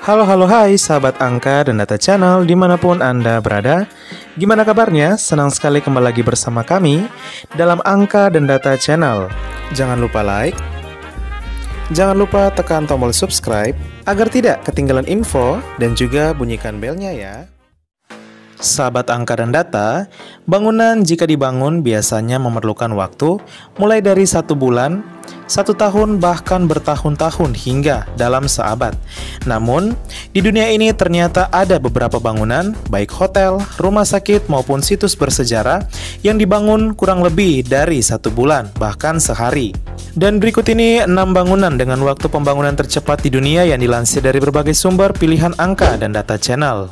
Halo hai sahabat angka dan data channel dimanapun Anda berada. Gimana kabarnya? Senang sekali kembali lagi bersama kami dalam angka dan data channel. Jangan lupa like, jangan lupa tekan tombol subscribe agar tidak ketinggalan info dan juga bunyikan belnya ya. Sahabat angka dan data, bangunan jika dibangun biasanya memerlukan waktu mulai dari 1 bulan, 1 tahun bahkan bertahun-tahun hingga dalam seabad. Namun, di dunia ini ternyata ada beberapa bangunan, baik hotel, rumah sakit maupun situs bersejarah yang dibangun kurang lebih dari 1 bulan, bahkan sehari. Dan berikut ini 6 bangunan dengan waktu pembangunan tercepat di dunia yang dilansir dari berbagai sumber pilihan angka dan data channel.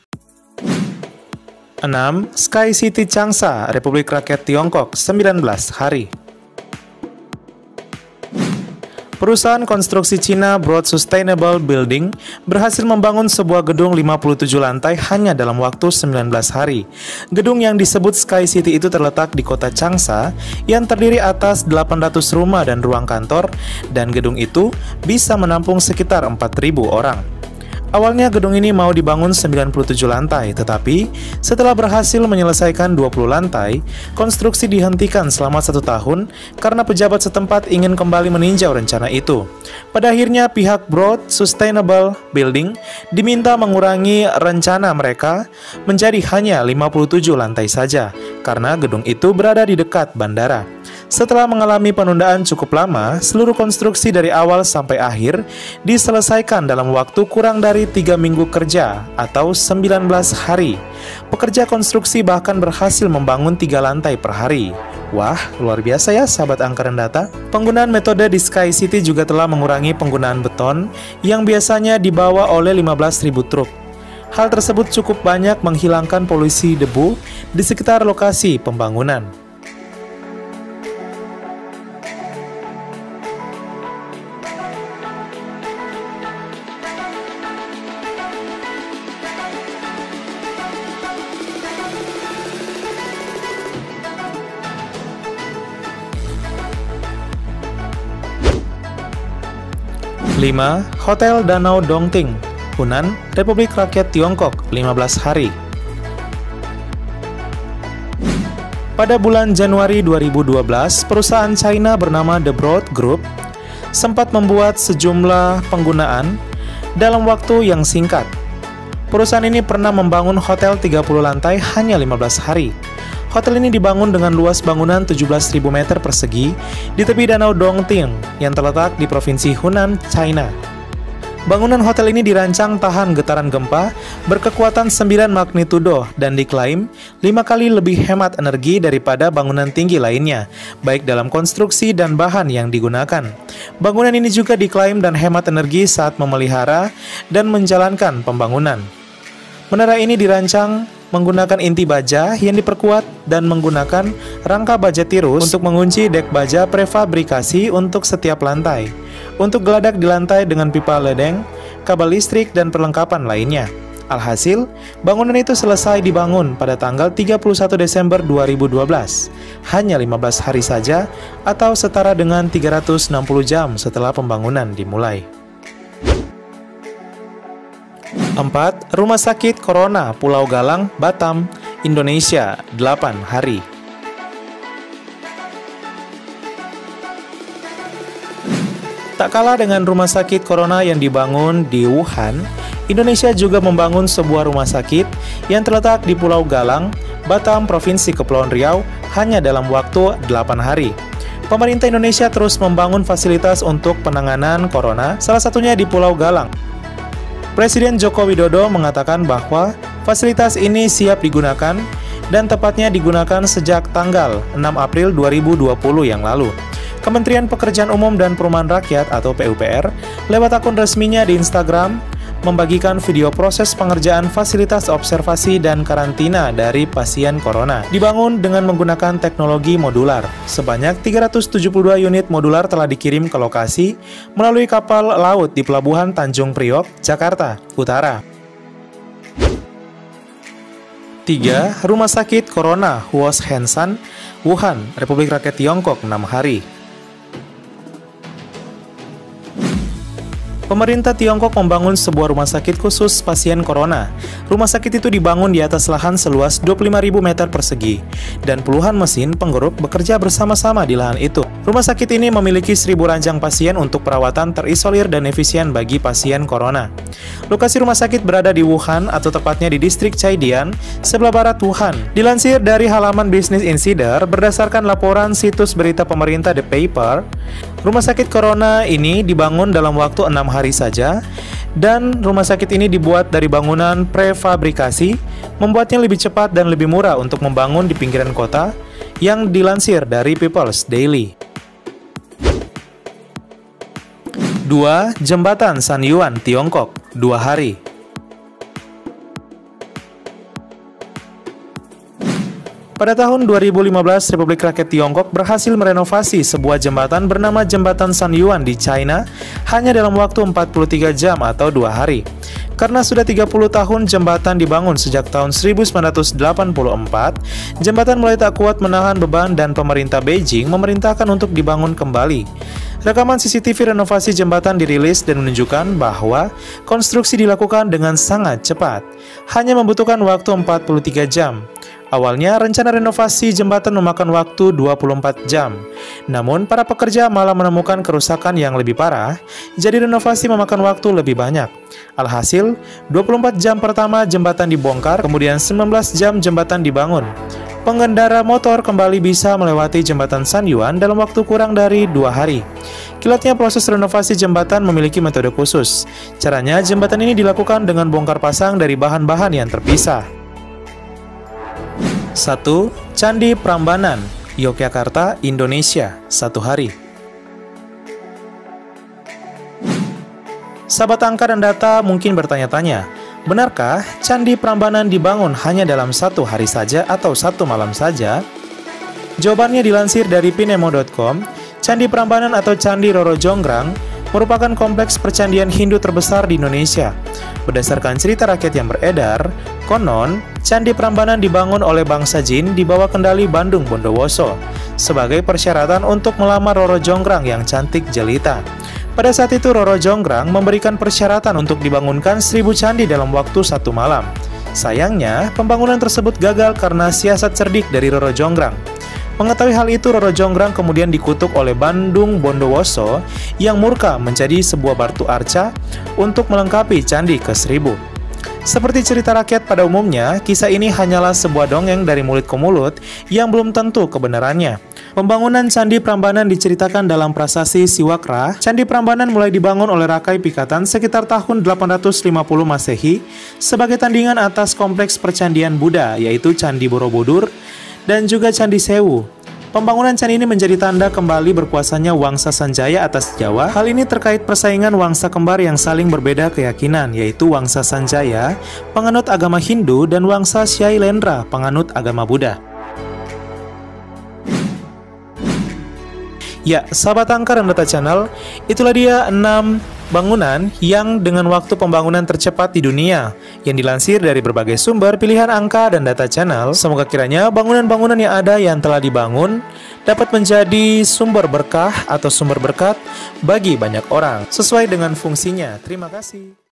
6. Sky City Changsha, Republik Rakyat Tiongkok, 19 hari. Perusahaan konstruksi Cina Broad Sustainable Building berhasil membangun sebuah gedung 57 lantai hanya dalam waktu 19 hari. Gedung yang disebut Sky City itu terletak di kota Changsha yang terdiri atas 800 rumah dan ruang kantor, dan gedung itu bisa menampung sekitar 4.000 orang. Awalnya gedung ini mau dibangun 97 lantai, tetapi setelah berhasil menyelesaikan 20 lantai, konstruksi dihentikan selama 1 tahun karena pejabat setempat ingin kembali meninjau rencana itu. Pada akhirnya pihak Broad Sustainable Building diminta mengurangi rencana mereka menjadi hanya 57 lantai saja, karena gedung itu berada di dekat bandara. Setelah mengalami penundaan cukup lama, seluruh konstruksi dari awal sampai akhir diselesaikan dalam waktu kurang dari 3 minggu kerja atau 19 hari. Pekerja konstruksi bahkan berhasil membangun 3 lantai per hari. Wah, luar biasa ya sahabat angka dan data. Penggunaan metode di Sky City juga telah mengurangi penggunaan beton yang biasanya dibawa oleh 15.000 truk. Hal tersebut cukup banyak menghilangkan polusi debu di sekitar lokasi pembangunan. 5. Hotel Danau Dongting, Hunan, Republik Rakyat Tiongkok, 15 hari. Pada bulan Januari 2012, perusahaan China bernama The Broad Group sempat membuat sejumlah penggunaan dalam waktu yang singkat. Perusahaan ini pernah membangun hotel 30 lantai hanya 15 hari. Hotel ini dibangun dengan luas bangunan 17.000 meter persegi di tepi Danau Dongting yang terletak di Provinsi Hunan, China. Bangunan hotel ini dirancang tahan getaran gempa berkekuatan 9 magnitudo dan diklaim 5 kali lebih hemat energi daripada bangunan tinggi lainnya, baik dalam konstruksi dan bahan yang digunakan. Bangunan ini juga diklaim dan hemat energi saat memelihara dan menjalankan pembangunan. Menara ini dirancang menggunakan inti baja yang diperkuat dan menggunakan rangka baja tirus untuk mengunci dek baja prefabrikasi untuk setiap lantai, untuk geladak di lantai dengan pipa ledeng, kabel listrik, dan perlengkapan lainnya. Alhasil, bangunan itu selesai dibangun pada tanggal 31 Desember 2012, hanya 15 hari saja atau setara dengan 360 jam setelah pembangunan dimulai. 4. Rumah Sakit Corona Pulau Galang, Batam, Indonesia, 8 hari. Tak kalah dengan rumah sakit Corona yang dibangun di Wuhan, Indonesia juga membangun sebuah rumah sakit yang terletak di Pulau Galang, Batam, Provinsi Kepulauan Riau, hanya dalam waktu 8 hari. Pemerintah Indonesia terus membangun fasilitas untuk penanganan Corona, salah satunya di Pulau Galang. Presiden Joko Widodo mengatakan bahwa fasilitas ini siap digunakan dan tepatnya digunakan sejak tanggal 6 April 2020 yang lalu. Kementerian Pekerjaan Umum dan Perumahan Rakyat atau PUPR lewat akun resminya di Instagram membagikan video proses pengerjaan fasilitas observasi dan karantina dari pasien corona. Dibangun dengan menggunakan teknologi modular. Sebanyak 372 unit modular telah dikirim ke lokasi melalui kapal laut di Pelabuhan Tanjung Priok, Jakarta Utara. 3. Rumah Sakit Corona Huos Hensan, Wuhan, Republik Rakyat Tiongkok, 6 hari. Pemerintah Tiongkok membangun sebuah rumah sakit khusus pasien corona. Rumah sakit itu dibangun di atas lahan seluas 25.000 meter persegi, dan puluhan mesin penggeruk bekerja bersama-sama di lahan itu. Rumah sakit ini memiliki 1.000 ranjang pasien untuk perawatan terisolir dan efisien bagi pasien corona. Lokasi rumah sakit berada di Wuhan, atau tepatnya di distrik Chaidian, sebelah barat Wuhan. Dilansir dari halaman Business Insider, berdasarkan laporan situs berita pemerintah The Paper, rumah sakit corona ini dibangun dalam waktu 6 hari saja, dan rumah sakit ini dibuat dari bangunan prefabrikasi, membuatnya lebih cepat dan lebih murah untuk membangun di pinggiran kota, yang dilansir dari People's Daily. 2. Jembatan Sanyuan, Tiongkok, 2 hari. Pada tahun 2015, Republik Rakyat Tiongkok berhasil merenovasi sebuah jembatan bernama Jembatan Sanyuan di China hanya dalam waktu 43 jam atau 2 hari. Karena sudah 30 tahun jembatan dibangun sejak tahun 1984, jembatan mulai tak kuat menahan beban dan pemerintah Beijing memerintahkan untuk dibangun kembali. Rekaman CCTV renovasi jembatan dirilis dan menunjukkan bahwa konstruksi dilakukan dengan sangat cepat, hanya membutuhkan waktu 43 jam. Awalnya, rencana renovasi jembatan memakan waktu 24 jam. Namun, para pekerja malah menemukan kerusakan yang lebih parah, jadi renovasi memakan waktu lebih banyak. Alhasil, 24 jam pertama jembatan dibongkar, kemudian 19 jam jembatan dibangun. Pengendara motor kembali bisa melewati jembatan Sanyuan dalam waktu kurang dari 2 hari. Kilatnya, proses renovasi jembatan memiliki metode khusus. Caranya, jembatan ini dilakukan dengan bongkar pasang dari bahan-bahan yang terpisah. 1. Candi Prambanan, Yogyakarta, Indonesia, 1 hari. Sahabat angka dan data mungkin bertanya-tanya, benarkah Candi Prambanan dibangun hanya dalam 1 hari saja atau 1 malam saja? Jawabannya dilansir dari pinemo.com, Candi Prambanan atau Candi Roro Jonggrang merupakan kompleks percandian Hindu terbesar di Indonesia. Berdasarkan cerita rakyat yang beredar, konon Candi Prambanan dibangun oleh bangsa Jin di bawah kendali Bandung Bondowoso sebagai persyaratan untuk melamar Roro Jonggrang yang cantik jelita. Pada saat itu Roro Jonggrang memberikan persyaratan untuk dibangunkan 1.000 candi dalam waktu 1 malam. Sayangnya, pembangunan tersebut gagal karena siasat cerdik dari Roro Jonggrang. Mengetahui hal itu, Roro Jonggrang kemudian dikutuk oleh Bandung Bondowoso yang murka menjadi sebuah batu arca untuk melengkapi candi ke-1000. Seperti cerita rakyat pada umumnya, kisah ini hanyalah sebuah dongeng dari mulut ke mulut yang belum tentu kebenarannya. Pembangunan Candi Prambanan diceritakan dalam prasasti Siwakra. Candi Prambanan mulai dibangun oleh Rakai Pikatan sekitar tahun 850 Masehi sebagai tandingan atas kompleks percandian Buddha, yaitu Candi Borobudur dan juga Candi Sewu. Pembangunan candi ini menjadi tanda kembali berkuasanya Wangsa Sanjaya atas Jawa. Hal ini terkait persaingan wangsa kembar yang saling berbeda keyakinan, yaitu Wangsa Sanjaya, penganut agama Hindu, dan Wangsa Shailendra, penganut agama Buddha. Ya, sahabat angka dan data channel, itulah dia 6 bangunan yang dengan waktu pembangunan tercepat di dunia yang dilansir dari berbagai sumber pilihan angka dan data channel. Semoga kiranya bangunan-bangunan yang ada yang telah dibangun dapat menjadi sumber berkah atau sumber berkat bagi banyak orang sesuai dengan fungsinya. Terima kasih.